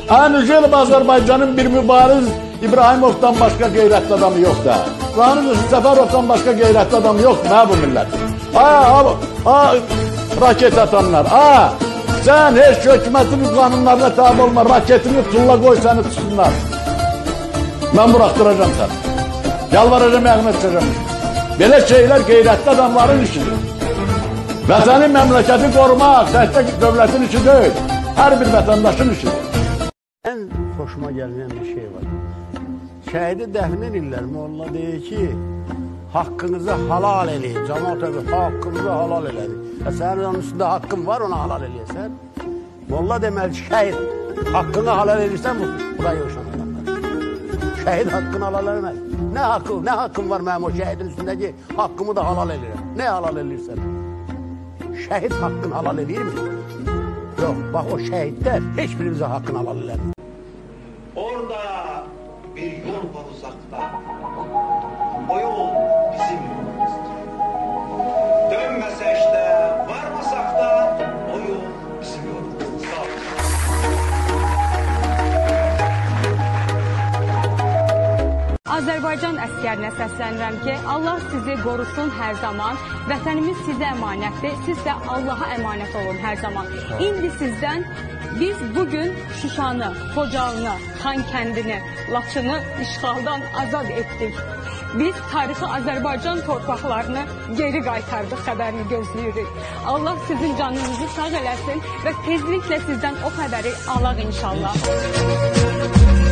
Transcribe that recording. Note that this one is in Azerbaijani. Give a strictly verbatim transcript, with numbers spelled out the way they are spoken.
Aynı gelip Azerbaycan'ın bir mübariz İbrahimov'dan başka gayretli adamı yok da. Ranı Səfərov'dan başka gayretli adam yok mu bu millet? Aa, aa, raket atanlar. Aa, sen hiç hükümetin kanunlarına tabi olma. Raketini tulla koy seni tutsunlar. Ben bıraktıracağım seni. Yalvaracağım, yardım edeceğim. Böyle şeyler gayretli adamların işidir. Vatanın memleketi korumak, təhkik devletin işi değil. Her bir vatandaşın işidir. En hoşuma gelmeyen bir şey var. Şehidi dəfn edirlər, molla deyir ki, hakkınızı halal eləyin. Cemaat evi hakkınızı halal eləyin. E senin onun üstünde hakkın var, ona halal eləyəsən. Molla deməli şehit hakkını halal eləyirsən, bu buraya yoşan adamlar. Şehit hakkını halal eləməz. Ne hakkı, ne hakkın var benim o şehidin üstündeki hakkımı da halal eləyirəm. Ne halal eləyirsən? Şehit hakkını halal eləyir mi? Yok, bak o şehitler hiçbirimize hakkını halal eləyir. Orada bir yol var uzakta. O yol bizim yolumuzdur. Dönmese işte, varmasak da o yol bizim yolumuzdur. Sağ olun. Azərbaycan əskərinə səslənirəm ki, Allah sizi qorusun hər zaman. Vətənimiz sizə əmanətdir. Siz də Allaha əmanət olun hər zaman. İndi sizdən biz bugün Şuşanı, Xocalını, Xankəndini, Laçını işğaldan azad etdik. Biz tarixi Azərbaycan torpaqlarını geri qaytardıq xəbərini gözləyirik. Allah sizin canınızı sağ eləsin və tezliklə sizdən o xəbəri alaq inşallah.